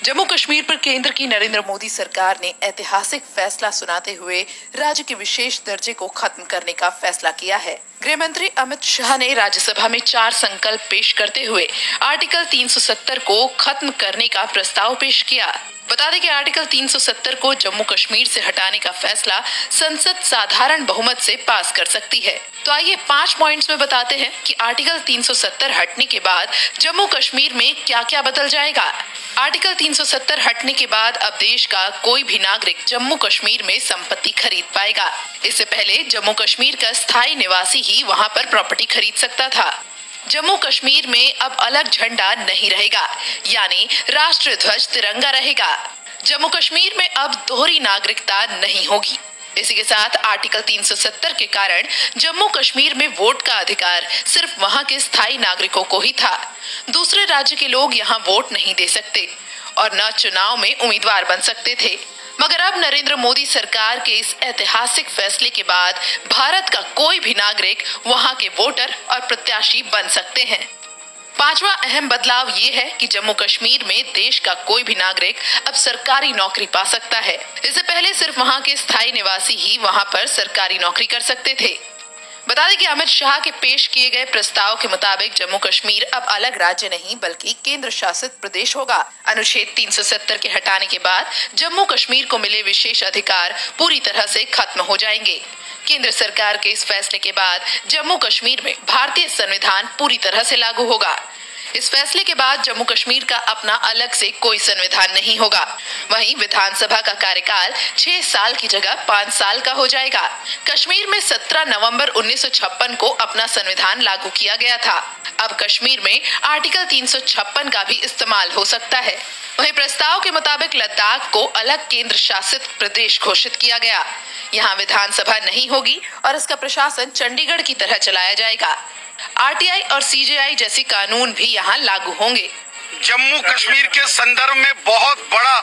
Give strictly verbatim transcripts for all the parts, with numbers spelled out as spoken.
जम्मू कश्मीर पर केंद्र की नरेंद्र मोदी सरकार ने ऐतिहासिक फैसला सुनाते हुए राज्य के विशेष दर्जे को खत्म करने का फैसला किया है। गृह मंत्री अमित शाह ने राज्यसभा में चार संकल्प पेश करते हुए आर्टिकल तीन सौ सत्तर को खत्म करने का प्रस्ताव पेश किया। बता दें कि आर्टिकल तीन सौ सत्तर को जम्मू कश्मीर से हटाने का फैसला संसद साधारण बहुमत से पास कर सकती है। तो आइए पांच पॉइंट्स में बताते हैं कि आर्टिकल तीन सौ सत्तर हटने के बाद जम्मू कश्मीर में क्या क्या बदल जाएगा। आर्टिकल तीन सौ सत्तर हटने के बाद अब देश का कोई भी नागरिक जम्मू कश्मीर में संपत्ति खरीद पाएगा। इससे पहले जम्मू कश्मीर का स्थायी निवासी ही वहां पर प्रॉपर्टी खरीद सकता था। जम्मू कश्मीर में अब अलग झंडा नहीं रहेगा, यानी राष्ट्र ध्वज तिरंगा रहेगा। जम्मू कश्मीर में अब दोहरी नागरिकता नहीं होगी। इसी के साथ आर्टिकल तीन सौ सत्तर के कारण जम्मू कश्मीर में वोट का अधिकार सिर्फ वहां के स्थायी नागरिकों को ही था। दूसरे राज्य के लोग यहां वोट नहीं दे सकते और न चुनाव में उम्मीदवार बन सकते थे। मगर अब नरेंद्र मोदी सरकार के इस ऐतिहासिक फैसले के बाद भारत का कोई भी नागरिक वहां के वोटर और प्रत्याशी बन सकते हैं। पांचवा अहम बदलाव ये है कि जम्मू कश्मीर में देश का कोई भी नागरिक अब सरकारी नौकरी पा सकता है। इससे पहले सिर्फ वहां के स्थायी निवासी ही वहां पर सरकारी नौकरी कर सकते थे। बता दें कि अमित शाह के पेश किए गए प्रस्ताव के मुताबिक जम्मू कश्मीर अब अलग राज्य नहीं बल्कि केंद्र शासित प्रदेश होगा। अनुच्छेद तीन सौ सत्तर के हटाने के बाद जम्मू कश्मीर को मिले विशेष अधिकार पूरी तरह से खत्म हो जाएंगे। केंद्र सरकार के इस फैसले के बाद जम्मू कश्मीर में भारतीय संविधान पूरी तरह से लागू होगा। इस फैसले के बाद जम्मू कश्मीर का अपना अलग से कोई संविधान नहीं होगा। वहीं विधानसभा का कार्यकाल छह साल की जगह पाँच साल का हो जाएगा। कश्मीर में सत्रह नवंबर उन्नीस सौ छप्पन को अपना संविधान लागू किया गया था। अब कश्मीर में आर्टिकल तीन सौ छप्पन का भी इस्तेमाल हो सकता है। वहीं प्रस्ताव के मुताबिक लद्दाख को अलग केंद्र शासित प्रदेश घोषित किया गया। यहाँ विधानसभा नहीं होगी और इसका प्रशासन चंडीगढ़ की तरह चलाया जाएगा। आरटीआई और सीजेआई जैसे कानून भी यहाँ लागू होंगे। जम्मू कश्मीर के संदर्भ में बहुत बड़ा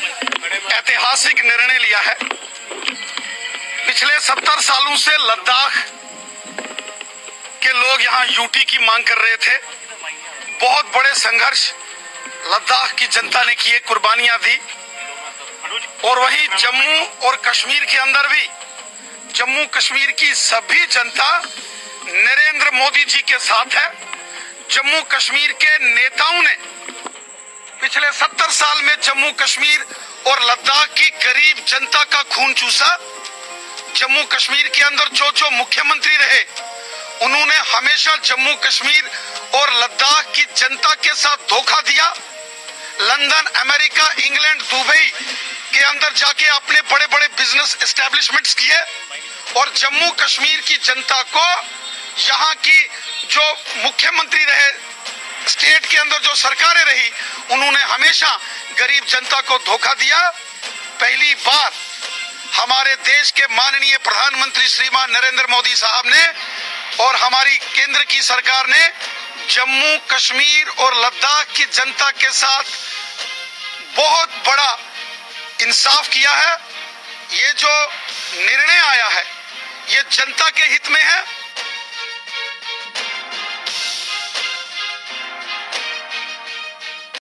ऐतिहासिक निर्णय लिया है। पिछले सत्तर सालों से लद्दाख के लोग यहाँ यूटी की मांग कर रहे थे। बहुत बड़े संघर्ष लद्दाख की जनता ने किए, कुर्बानियां दी। और वहीं जम्मू और कश्मीर के अंदर भी जम्मू कश्मीर की सभी जनता नरेंद्र मोदी जी के साथ है। जम्मू कश्मीर के नेताओं ने पिछले सत्तर साल में जम्मू कश्मीर और लद्दाख की गरीब जनता का खून चूसा। जम्मू कश्मीर के अंदर जो जो मुख्यमंत्री रहे उन्होंने हमेशा जम्मू कश्मीर और लद्दाख की जनता के साथ धोखा दिया। लंदन, अमेरिका, इंग्लैंड, दुबई के अंदर जाके अपने बड़े बड़े बिजनेस एस्टेब्लिशमेंट्स किए और जम्मू कश्मीर की जनता को यहाँ की जो मुख्यमंत्री रहे, स्टेट के अंदर जो सरकारें रही, उन्होंने हमेशा गरीब जनता को धोखा दिया। पहली बार हमारे देश के माननीय प्रधानमंत्री श्रीमान नरेंद्र मोदी साहब ने और हमारी केंद्र की सरकार ने जम्मू कश्मीर और लद्दाख की जनता के साथ बहुत बड़ा इंसाफ किया है। ये जो निर्णय आया है ये जनता के हित में है।